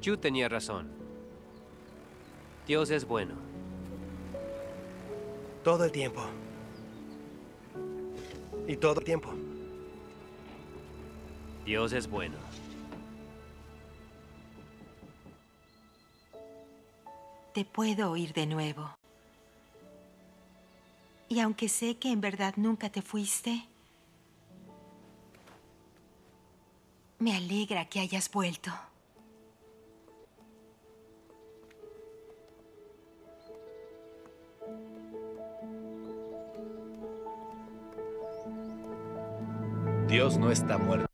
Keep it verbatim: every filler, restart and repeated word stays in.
Yu tenía razón. Dios es bueno. Todo el tiempo. Y todo el tiempo. Dios es bueno. Te puedo oír de nuevo. Y aunque sé que en verdad nunca te fuiste, me alegra que hayas vuelto. Dios no está muerto.